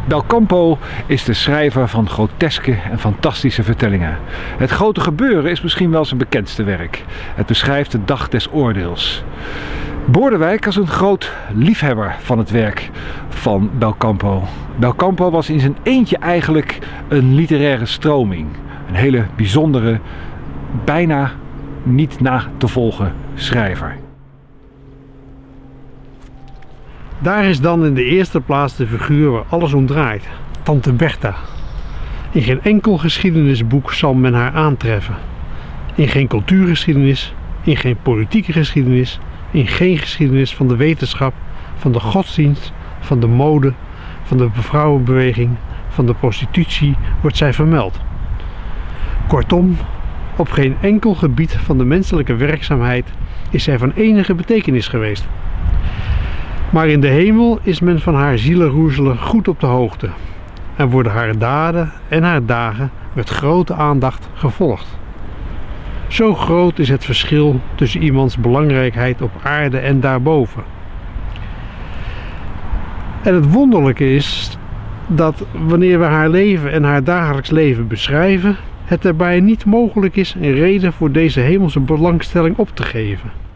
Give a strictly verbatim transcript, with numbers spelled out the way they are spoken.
Belcampo is de schrijver van groteske en fantastische vertellingen. Het Grote Gebeuren is misschien wel zijn bekendste werk. Het beschrijft de dag des oordeels. Bordewijk was een groot liefhebber van het werk van Belcampo. Belcampo was in zijn eentje eigenlijk een literaire stroming. Een hele bijzondere, bijna niet na te volgen schrijver. Daar is dan in de eerste plaats de figuur waar alles om draait, Tante Bertha. In geen enkel geschiedenisboek zal men haar aantreffen. In geen cultuurgeschiedenis, in geen politieke geschiedenis, in geen geschiedenis van de wetenschap, van de godsdienst, van de mode, van de vrouwenbeweging, van de prostitutie wordt zij vermeld. Kortom, op geen enkel gebied van de menselijke werkzaamheid is zij van enige betekenis geweest. Maar in de hemel is men van haar zielenroezelen goed op de hoogte en worden haar daden en haar dagen met grote aandacht gevolgd. Zo groot is het verschil tussen iemands belangrijkheid op aarde en daarboven. En het wonderlijke is dat wanneer we haar leven en haar dagelijks leven beschrijven, het daarbij niet mogelijk is een reden voor deze hemelse belangstelling op te geven.